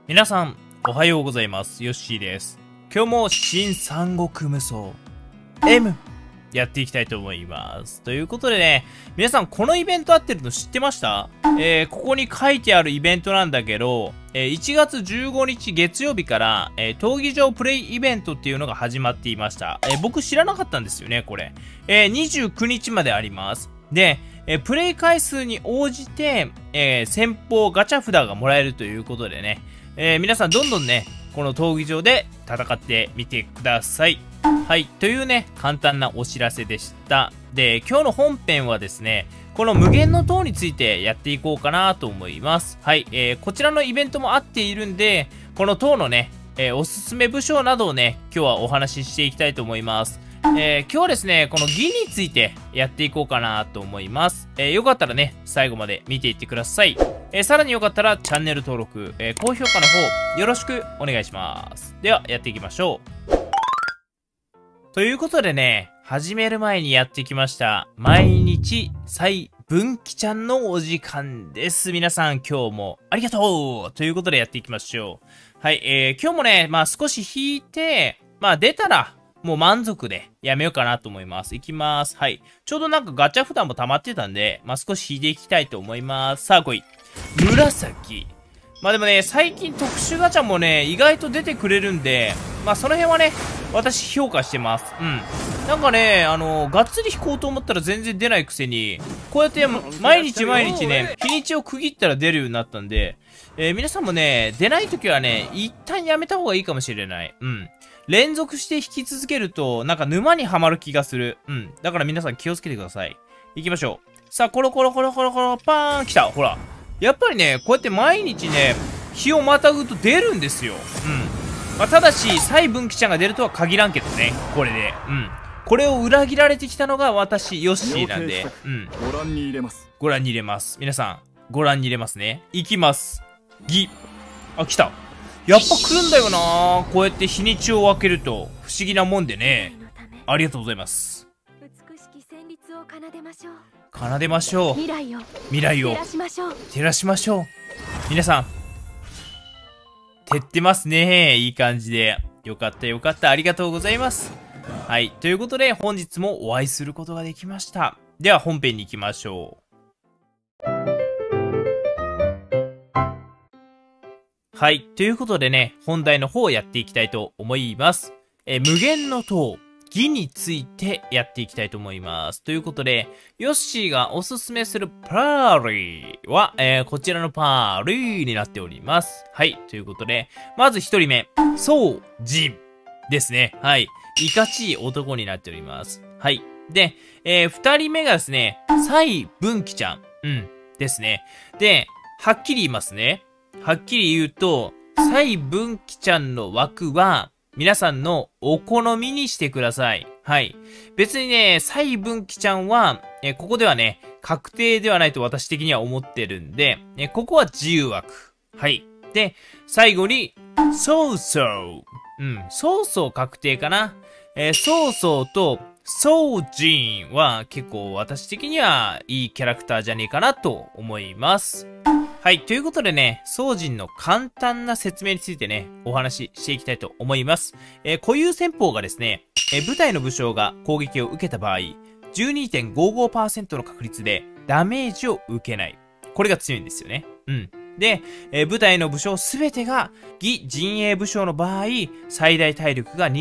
皆さん、おはようございます。ヨッシーです。今日も新三国無双 M やっていきたいと思います。ということでね、皆さんこのイベント合ってるの知ってました？ここに書いてあるイベントなんだけど、1月15日月曜日から、闘技場プレイイベントっていうのが始まっていました。僕知らなかったんですよね、これ。29日まであります。で、プレイ回数に応じて、先方ガチャ札がもらえるということでね、皆さんどんどんね、この闘技場で戦ってみてください。はい、というね、簡単なお知らせでした。で、今日の本編はですね、この無限の塔についてやっていこうかなと思います。はい、こちらのイベントも合っているんで、この塔のね、おすすめ武将などをね、今日はお話ししていきたいと思います。今日はですね、この義についてやっていこうかなと思います。よかったらね、最後まで見ていってください。さらによかったらチャンネル登録、高評価の方よろしくお願いします。では、やっていきましょう。ということでね、始める前にやってきました。毎日、最分岐ちゃんのお時間です。皆さん今日もありがとうということでやっていきましょう。はい、今日もね、少し引いて、出たら、もう満足でやめようかなと思います。いきます。はい。ちょうどなんかガチャ札も溜まってたんで、少し引いていきたいと思います。さあ来い。紫。でもね、最近特殊ガチャもね、意外と出てくれるんで、その辺はね、私評価してます。うん。なんかね、がっつり引こうと思ったら全然出ないくせに、こうやって毎日ね、日にちを区切ったら出るようになったんで、皆さんもね、出ないときはね、一旦やめた方がいいかもしれない。うん。連続して引き続けると、なんか沼にはまる気がする。うん。だから皆さん気をつけてください。行きましょう。さあ、コロコロコロコロコロ、パーン来た。ほら。やっぱりね、こうやって毎日ね、日をまたぐと出るんですよ。うん。ただし、蔡文岐ちゃんが出るとは限らんけどね。これで。うん。これを裏切られてきたのが私、ヨッシーなんで。うん。 ご覧に入れます。 ご覧に入れます。皆さん、ご覧に入れますね。行きます。ぎ。あ、来た。やっぱ来るんだよな。こうやって日にちを分けると不思議なもんでね。ありがとうございます。 美しき旋律を奏でましょう。 奏でましょう。 未来を照らしましょう。 照らしましょう。皆さん、照ってますね。いい感じで。よかったよかった。ありがとうございます。はい。ということで、本日もお会いすることができました。では、本編に行きましょう。はい。ということでね、本題の方をやっていきたいと思います。無限の塔、義についてやっていきたいと思います。ということで、ヨッシーがおすすめするパーリーは、こちらのパーリーになっております。はい。ということで、まず一人目、ソウジンですね。はい。いかちい男になっております。はい。で、二人目がですね、蔡文岐ちゃん。うん。ですね。で、はっきり言いますね。はっきり言うと、蔡文岐ちゃんの枠は、皆さんのお好みにしてください。はい。別にね、蔡文岐ちゃんは、ここではね、確定ではないと私的には思ってるんで、ここは自由枠。はい。で、最後に、そうそう。うん、そうそう確定かな。そうそうと、ソウジンは結構私的にはいいキャラクターじゃねえかなと思います。はい。ということでね、ソウジンの簡単な説明についてね、お話ししていきたいと思います。固有戦法がですね、部隊の武将が攻撃を受けた場合、12.55% の確率でダメージを受けない。これが強いんですよね。うん。で、部隊の武将すべてが義陣営武将の場合、最大体力が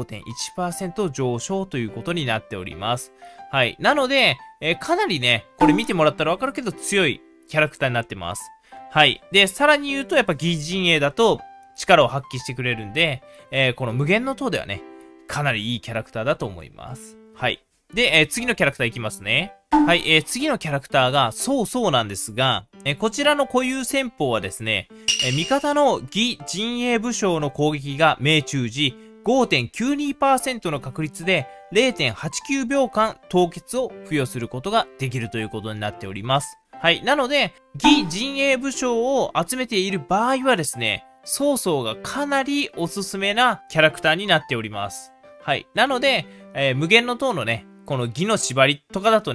25.1% 上昇ということになっております。はい。なので、かなりね、これ見てもらったらわかるけど強いキャラクターになってます。はい。で、さらに言うと、やっぱ義陣営だと力を発揮してくれるんで、この無限の塔ではね、かなりいいキャラクターだと思います。はい。で、次のキャラクターいきますね。はい、次のキャラクターが、そうそうなんですが、こちらの固有戦法はですね、味方の義陣営武将の攻撃が命中時、5.92% の確率で 0.89 秒間凍結を付与することができるということになっております。はい。なので、義陣営武将を集めている場合はですね、そうそうがかなりおすすめなキャラクターになっております。はい。なので、無限の塔のね、この義の縛りとかだとね、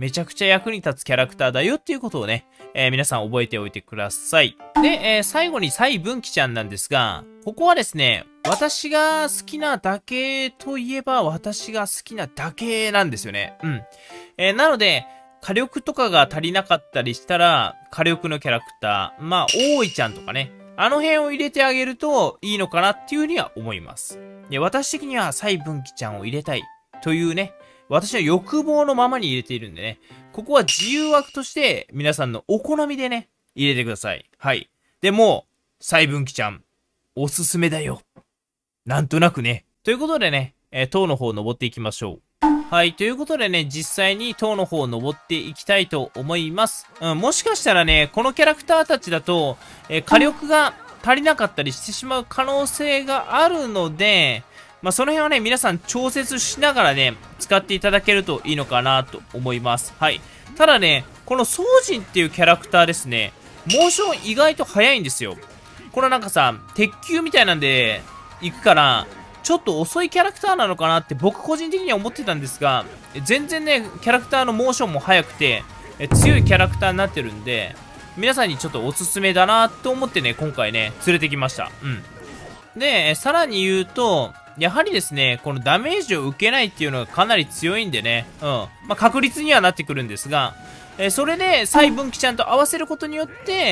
めちゃくちゃ役に立つキャラクターだよっていうことをね、皆さん覚えておいてください。で、最後に蔡文岐ちゃんなんですが、ここはですね、私が好きなだけといえば私が好きなだけなんですよね。なので、火力とかが足りなかったりしたら、火力のキャラクター、まあ、大井ちゃんとかね、あの辺を入れてあげるといいのかなっていうふうには思います。で、私的には蔡文岐ちゃんを入れたいというね、私の欲望のままに入れているんでね、ここは自由枠として皆さんのお好みでね、入れてください。はい。でも、蔡文岐ちゃん、おすすめだよ。なんとなくね。ということでね、塔の方登っていきましょう。はい。ということでね、実際に塔の方を登っていきたいと思います。もしかしたらね、このキャラクターたちだと、火力が足りなかったりしてしまう可能性があるので、まあ、その辺はね、皆さん調節しながらね、使っていただけるといいのかなと思います。はい。ただね、この宗人っていうキャラクターですね、モーション意外と速いんですよ。これなんかさ、鉄球みたいなんで行くから、ちょっと遅いキャラクターなのかなって僕個人的には思ってたんですが、全然ね、キャラクターのモーションも速くて、強いキャラクターになってるんで、皆さんにちょっとおすすめだなと思ってね、今回ね、連れてきました。で、さらに言うと、やはりですね、このダメージを受けないっていうのがかなり強いんでね、まあ、確率にはなってくるんですが、それで、蔡文岐ちゃんと合わせることによって、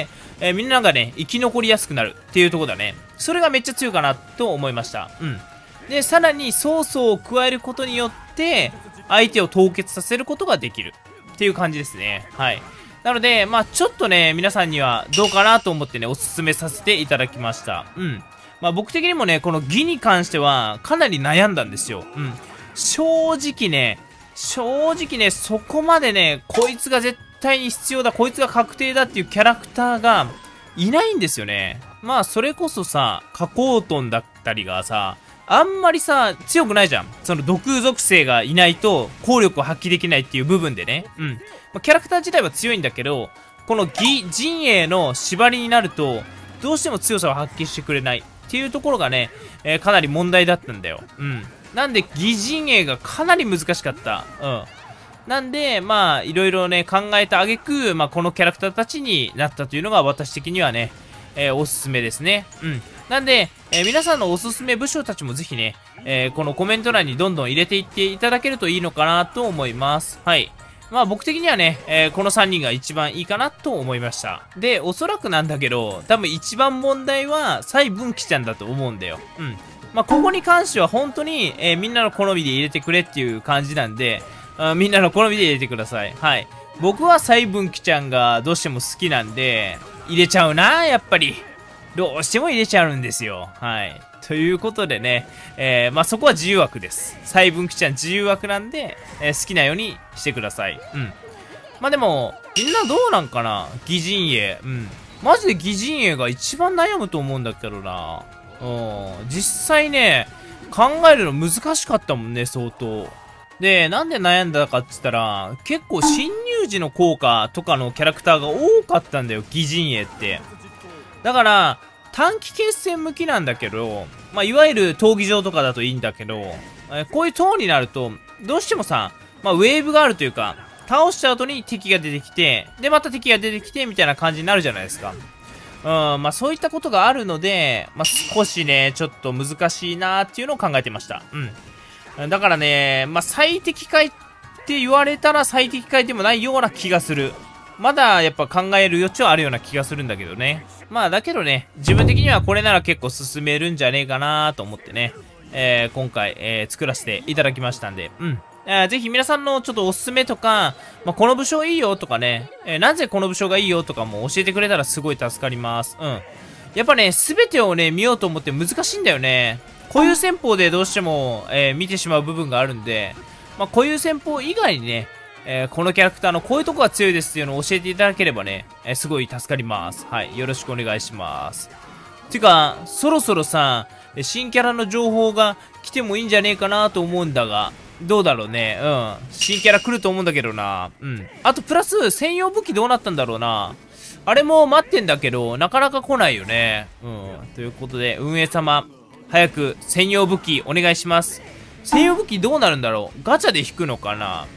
みんながね、生き残りやすくなるっていうところだね。それがめっちゃ強いかなと思いました。で、さらに、ソースを加えることによって、相手を凍結させることができるっていう感じですね。はい。なので、まあちょっとね、皆さんにはどうかなと思ってね、おすすめさせていただきました。まあ僕的にもね、この義に関しては、かなり悩んだんですよ。正直ね、そこまでね、こいつが絶対に必要だ、こいつが確定だっていうキャラクターがいないんですよね。まあそれこそさ、加工トンだったりがさ、あんまりさ、強くないじゃん。その毒属性がいないと、効力を発揮できないっていう部分でね。まあ、キャラクター自体は強いんだけど、この陣営の縛りになると、どうしても強さを発揮してくれないっていうところがね、かなり問題だったんだよ。なんで、陣営がかなり難しかった。なんで、まあ、いろいろね、考えた挙句、まあ、このキャラクターたちになったというのが私的にはね、おすすめですね。なんで、皆さんのおすすめ武将たちもぜひね、このコメント欄にどんどん入れていっていただけるといいのかなと思います。はい。まあ僕的にはね、この3人が一番いいかなと思いました。で、おそらくなんだけど、多分一番問題は、蔡文岐ちゃんだと思うんだよ。まあここに関しては本当に、みんなの好みで入れてくれっていう感じなんで、みんなの好みで入れてください。はい。僕は蔡文岐ちゃんがどうしても好きなんで、入れちゃうな、やっぱり。どうしても入れちゃうんですよ。はい。ということでね、まあ、そこは自由枠です。蔡文岐ちゃん自由枠なんで、好きなようにしてください。まあ、でも、みんなどうなんかな義陣営。マジで義陣営が一番悩むと思うんだけどな。実際ね、考えるの難しかったもんね、相当。で、なんで悩んだかって言ったら、結構侵入時の効果とかのキャラクターが多かったんだよ、義陣営って。だから、短期決戦向きなんだけど、まあ、いわゆる闘技場とかだといいんだけど、こういう塔になると、どうしてもさ、まあ、ウェーブがあるというか、倒した後に敵が出てきて、で、また敵が出てきて、みたいな感じになるじゃないですか。まあ、そういったことがあるので、まあ、少しね、ちょっと難しいなーっていうのを考えてました。だからね、まあ、最適解って言われたら最適解でもないような気がする。まだやっぱ考える余地はあるような気がするんだけどね。まあだけどね、自分的にはこれなら結構進めるんじゃねえかなと思ってね、今回、作らせていただきましたんで、ぜひ皆さんのちょっとおすすめとか、まあ、この武将いいよとかね、なぜこの武将がいいよとかも教えてくれたらすごい助かります。やっぱね、すべてをね、見ようと思って難しいんだよね。固有戦法でどうしても、見てしまう部分があるんで、まあ、固有戦法以外にね、このキャラクターのこういうとこが強いですっていうのを教えていただければね、すごい助かります。はい。よろしくお願いします。てか、そろそろさ、新キャラの情報が来てもいいんじゃねえかなと思うんだが、どうだろうね。新キャラ来ると思うんだけどな。あと、プラス、専用武器どうなったんだろうな。あれも待ってんだけど、なかなか来ないよね。ということで、運営様、早く専用武器お願いします。専用武器どうなるんだろう。ガチャで引くのかな。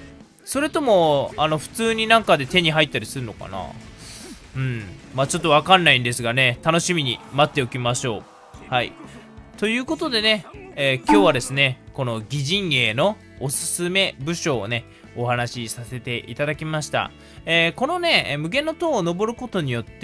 それとも、普通になんかで手に入ったりするのかな。うん。まあちょっとわかんないんですがね、楽しみに待っておきましょう。はい。ということでね、今日はですね、この擬人芸のおすすめ武将をね、お話しさせていただきました。このね、無限の塔を登ることによって、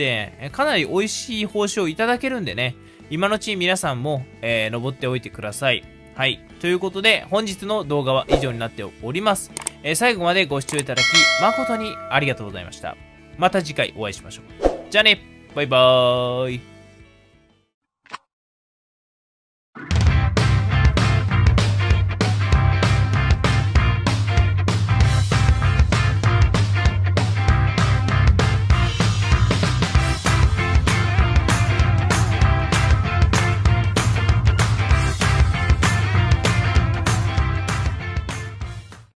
かなり美味しい報酬をいただけるんでね、今のうち皆さんも、登っておいてください。はい。ということで、本日の動画は以上になっております。最後までご視聴いただき、誠にありがとうございました。また次回お会いしましょう。じゃあね、バイバーイ。